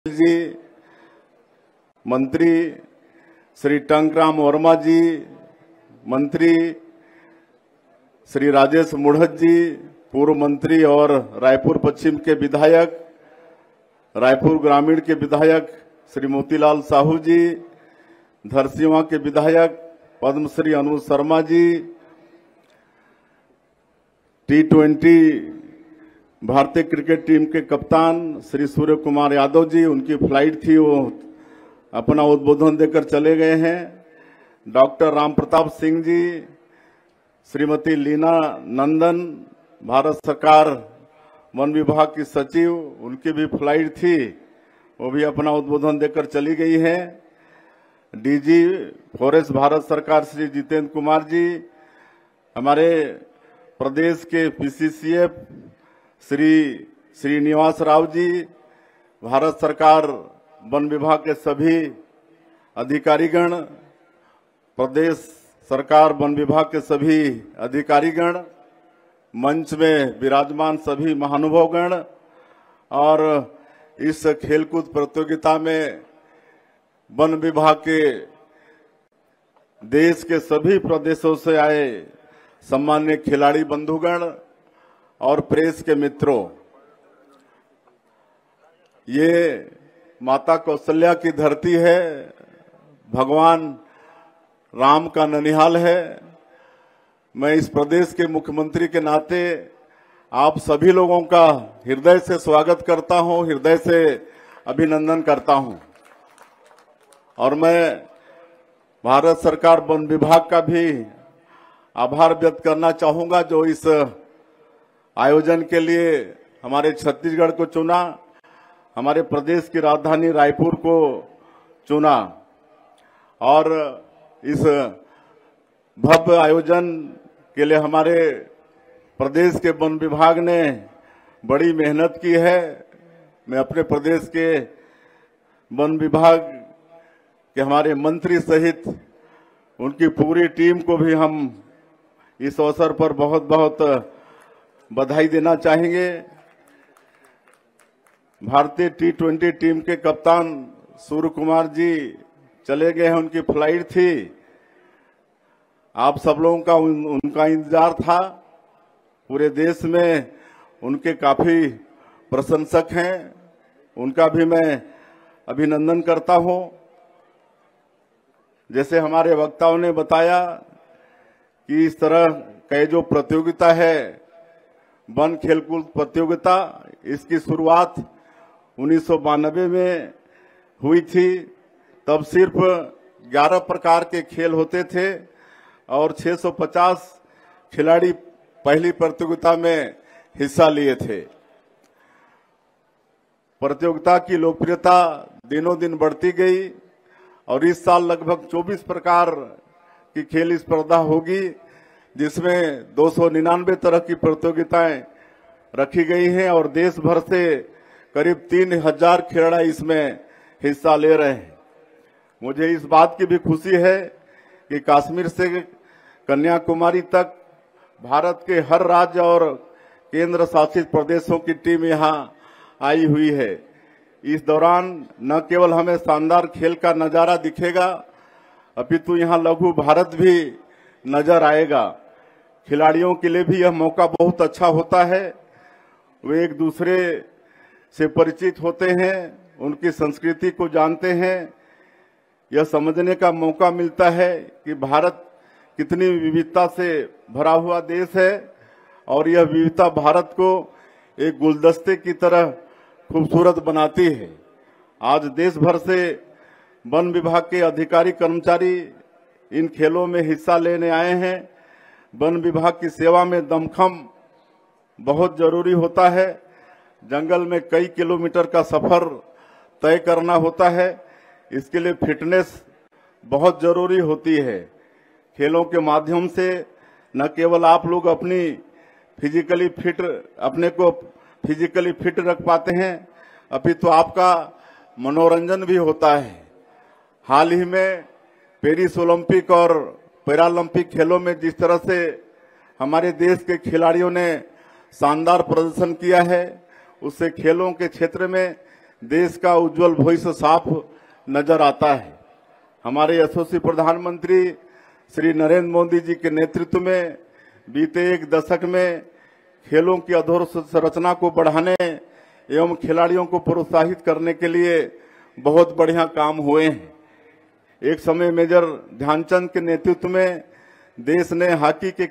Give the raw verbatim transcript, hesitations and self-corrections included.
जी, मंत्री श्री टंकराम वर्मा जी, मंत्री श्री राजेश मुढ़त जी, पूर्व मंत्री और रायपुर पश्चिम के विधायक, रायपुर ग्रामीण के विधायक श्री मोतीलाल साहू जी, धरसींवा के विधायक पद्मश्री अनुज शर्मा जी, टी ट्वेंटी भारतीय क्रिकेट टीम के कप्तान श्री सूर्य कुमार यादव जी, उनकी फ्लाइट थी, वो अपना उद्बोधन देकर चले गए हैं। डॉक्टर राम प्रताप सिंह जी, श्रीमती लीना नंदन, भारत सरकार वन विभाग की सचिव, उनकी भी फ्लाइट थी, वो भी अपना उद्बोधन देकर चली गई है। डीजी फॉरेस्ट भारत सरकार श्री जितेंद्र कुमार जी, हमारे प्रदेश के पीसीसीएफ श्री श्रीनिवास राव जी, भारत सरकार वन विभाग के सभी अधिकारीगण, प्रदेश सरकार वन विभाग के सभी अधिकारीगण, मंच में विराजमान सभी महानुभावगण और इस खेलकूद प्रतियोगिता में वन विभाग के देश के सभी प्रदेशों से आए सम्मान्य खिलाड़ी बंधुगण और प्रेस के मित्रों, ये माता कौशल्या की धरती है, भगवान राम का ननिहाल है। मैं इस प्रदेश के मुख्यमंत्री के नाते आप सभी लोगों का हृदय से स्वागत करता हूं, हृदय से अभिनंदन करता हूं और मैं भारत सरकार वन विभाग का भी आभार व्यक्त करना चाहूंगा जो इस आयोजन के लिए हमारे छत्तीसगढ़ को चुना, हमारे प्रदेश की राजधानी रायपुर को चुना और इस भव्य आयोजन के लिए हमारे प्रदेश के वन विभाग ने बड़ी मेहनत की है। मैं अपने प्रदेश के वन विभाग के हमारे मंत्री सहित उनकी पूरी टीम को भी हम इस अवसर पर बहुत बहुत बधाई देना चाहेंगे। भारतीय टी ट्वेंटी टीम के कप्तान सूर्य कुमार जी चले गए हैं, उनकी फ्लाइट थी। आप सब लोगों का उन, उनका इंतजार था। पूरे देश में उनके काफी प्रशंसक हैं, उनका भी मैं अभिनंदन करता हूं। जैसे हमारे वक्ताओं ने बताया कि इस तरह का जो प्रतियोगिता है वन खेलकूद प्रतियोगिता, इसकी शुरुआत उन्नीस सौ बानवे में हुई थी। तब सिर्फ ग्यारह प्रकार के खेल होते थे और छह सौ पचास खिलाड़ी पहली प्रतियोगिता में हिस्सा लिए थे। प्रतियोगिता की लोकप्रियता दिनों दिन बढ़ती गई और इस साल लगभग चौबीस प्रकार की खेल स्पर्धा होगी, जिसमें दो सौ निन्यानवे तरह की प्रतियोगिताएं रखी गई हैं और देश भर से करीब तीन हजार खिलाड़ी इसमें हिस्सा ले रहे हैं। मुझे इस बात की भी खुशी है कि कश्मीर से कन्याकुमारी तक भारत के हर राज्य और केंद्र शासित प्रदेशों की टीम यहां आई हुई है। इस दौरान न केवल हमें शानदार खेल का नजारा दिखेगा, अपितु यहां लघु भारत भी नजर आएगा। खिलाड़ियों के लिए भी यह मौका बहुत अच्छा है। वे एक दूसरे से परिचित होते हैं, उनकी संस्कृति को जानते हैं। यह समझने का मौका मिलता है कि भारत कितनी विविधता से भरा हुआ देश है और यह विविधता भारत को एक गुलदस्ते की तरह खूबसूरत बनाती है। आज देश भर से वन विभाग के अधिकारी कर्मचारी इन खेलों में हिस्सा लेने आए हैं। वन विभाग की सेवा में दमखम बहुत जरूरी होता है। जंगल में कई किलोमीटर का सफर तय करना होता है, इसके लिए फिटनेस बहुत जरूरी होती है। खेलों के माध्यम से न केवल आप लोग अपनी फिजिकली फिट अपने को फिजिकली फिट रख पाते हैं, अपितु तो आपका मनोरंजन भी होता है। हाल ही में पेरिस ओलंपिक और पैरालंपिक खेलों में जिस तरह से हमारे देश के खिलाड़ियों ने शानदार प्रदर्शन किया है, उससे खेलों के क्षेत्र में देश का उज्जवल भविष्य साफ नजर आता है। हमारे यशस्वी प्रधानमंत्री श्री नरेंद्र मोदी जी के नेतृत्व में बीते एक दशक में खेलों की अधोसंरचना को बढ़ाने एवं खिलाड़ियों को प्रोत्साहित करने के लिए बहुत बढ़िया काम हुए हैं। एक समय मेजर ध्यानचंद के नेतृत्व में देश ने हॉकी के